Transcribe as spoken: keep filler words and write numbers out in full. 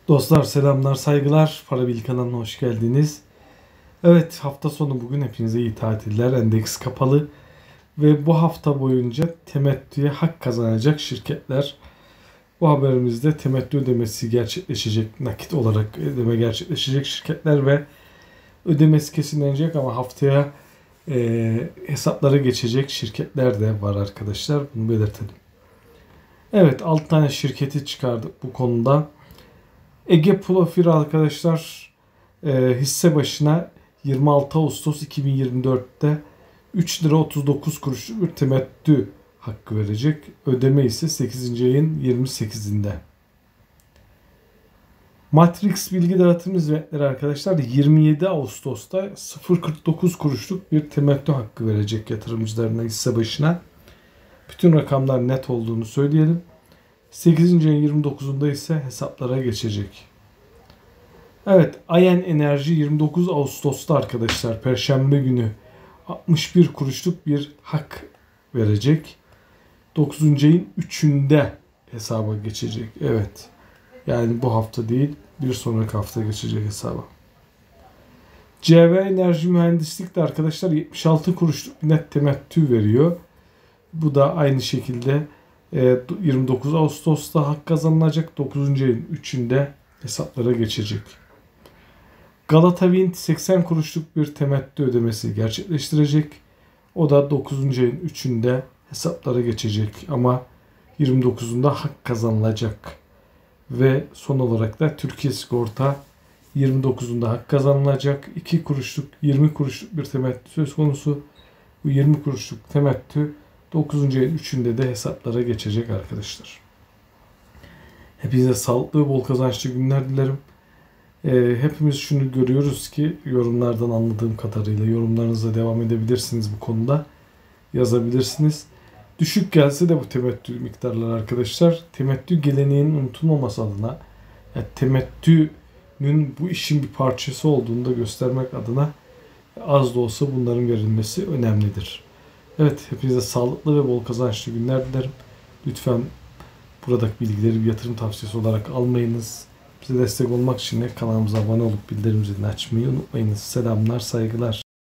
Dostlar selamlar, saygılar. Para Bil kanalına hoş geldiniz. Evet, hafta sonu bugün hepinize iyi tatiller. Endeks kapalı ve bu hafta boyunca temettüye hak kazanacak şirketler. Bu haberimizde temettü ödemesi gerçekleşecek, nakit olarak ödeme gerçekleşecek şirketler ve ödemesi kesinlenecek ama haftaya e, hesaplara geçecek şirketler de var arkadaşlar. Bunu belirtelim. Evet, altı tane şirketi çıkardık bu konuda. Ege Profil arkadaşlar e, hisse başına yirmi altı Ağustos iki bin yirmi dört'te üç lira otuz dokuz kuruş bir temettü hakkı verecek. Ödeme ise sekizinci ayın yirmi sekizinde. Matrix bilgi dağıtım hizmetleri arkadaşlar yirmi yedi Ağustos'ta sıfır virgül kırk dokuz kuruşluk bir temettü hakkı verecek yatırımcılarına hisse başına. Bütün rakamlar net olduğunu söyleyelim. sekizinci ayın yirmi dokuzunda ise hesaplara geçecek. Evet, Ayen Enerji yirmi dokuz Ağustos'ta arkadaşlar Perşembe günü altmış bir kuruşluk bir hak verecek. dokuzuncu ayın üçünde hesaba geçecek. Evet. Yani bu hafta değil, bir sonraki hafta geçecek hesaba. C V Enerji Mühendislik de arkadaşlar yetmiş altı kuruşluk net temettü veriyor. Bu da aynı şekilde yirmi dokuz Ağustos'ta hak kazanılacak. dokuzuncu ayın üçünde hesaplara geçecek. Galata Wind seksen kuruşluk bir temettü ödemesi gerçekleştirecek. O da dokuzuncu ayın üçünde hesaplara geçecek ama yirmi dokuzunda hak kazanılacak. Ve son olarak da Türkiye Sigorta yirmi dokuzunda hak kazanılacak. iki kuruşluk, yirmi kuruşluk bir temettü söz konusu. Bu yirmi kuruşluk temettü dokuzuncu ayın üçünde de hesaplara geçecek arkadaşlar. Hepinize sağlıklı ve bol kazançlı günler dilerim. Ee, hepimiz şunu görüyoruz ki yorumlardan anladığım kadarıyla yorumlarınıza devam edebilirsiniz bu konuda. Yazabilirsiniz. Düşük gelse de bu temettü miktarları arkadaşlar temettü geleneğinin unutulmaması adına yani temettünün bu işin bir parçası olduğunu da göstermek adına az da olsa bunların verilmesi önemlidir. Evet, hepinize sağlıklı ve bol kazançlı günler dilerim. Lütfen buradaki bilgileri bir yatırım tavsiyesi olarak almayınız. Bize destek olmak için de kanalımıza abone olup bildirim zilini açmayı unutmayınız. Selamlar, saygılar.